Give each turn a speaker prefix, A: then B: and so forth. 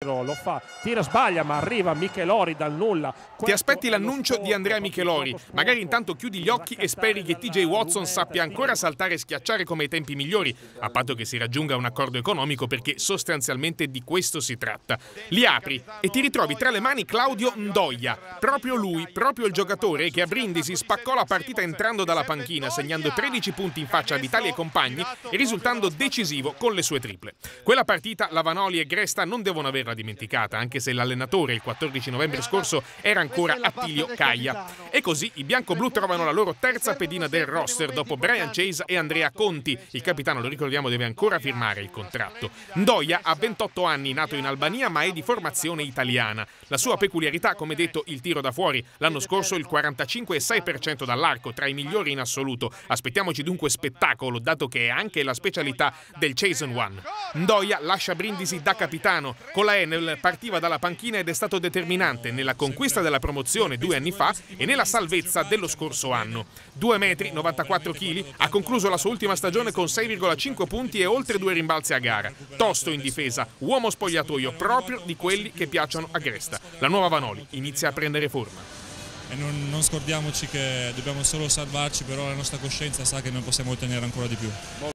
A: Lo fa, tira, sbaglia, ma arriva Michelori dal nulla.
B: Ti aspetti l'annuncio di Andrea Michelori, magari intanto chiudi gli occhi e speri che TJ Watson sappia ancora saltare e schiacciare come ai tempi migliori, a patto che si raggiunga un accordo economico, perché sostanzialmente di questo si tratta. Li apri e ti ritrovi tra le mani Claudio Ndoia, proprio lui, proprio il giocatore che a Brindisi spaccò la partita entrando dalla panchina, segnando 13 punti in faccia a Vitali e compagni e risultando decisivo con le sue triple. Quella partita la Vanoli e Gresta non devono averla dimenticata, anche se l'allenatore il 14 novembre scorso era ancora Attilio Caia. E così i bianco-blu trovano la loro terza pedina del roster dopo Brian Chase e Andrea Conti. Il capitano, lo ricordiamo, deve ancora firmare il contratto. Ndoia ha 28 anni, nato in Albania ma è di formazione italiana. La sua peculiarità, come detto, il tiro da fuori. L'anno scorso il 45,6% dall'arco, tra i migliori in assoluto. Aspettiamoci dunque spettacolo, dato che è anche la specialità del Chasen One. Ndoia lascia Brindisi da capitano. Con la Enel partiva dalla panchina ed è stato determinante nella conquista della promozione 2 anni fa e nella salvezza dello scorso anno. 2 metri, 94 kg, ha concluso la sua ultima stagione con 6,5 punti e oltre 2 rimbalzi a gara. Tosto in difesa, uomo spogliatoio, proprio di quelli che piacciono a Gresta. La nuova Vanoli inizia a prendere forma.
C: E non scordiamoci che dobbiamo solo salvarci, però la nostra coscienza sa che noi possiamo ottenere ancora di più.